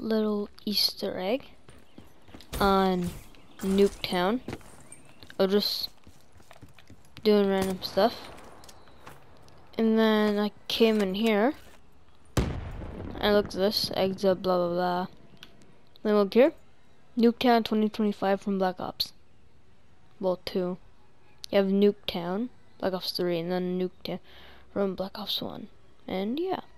little Easter egg on Nuketown. I was just doing random stuff. And then I came in here. I looked at this, exit, blah blah blah. Then look here. Nuketown 2025 from Black Ops. Well, 2. You have Nuketown, Black Ops 3, and then Nuketown from Black Ops 1. And yeah.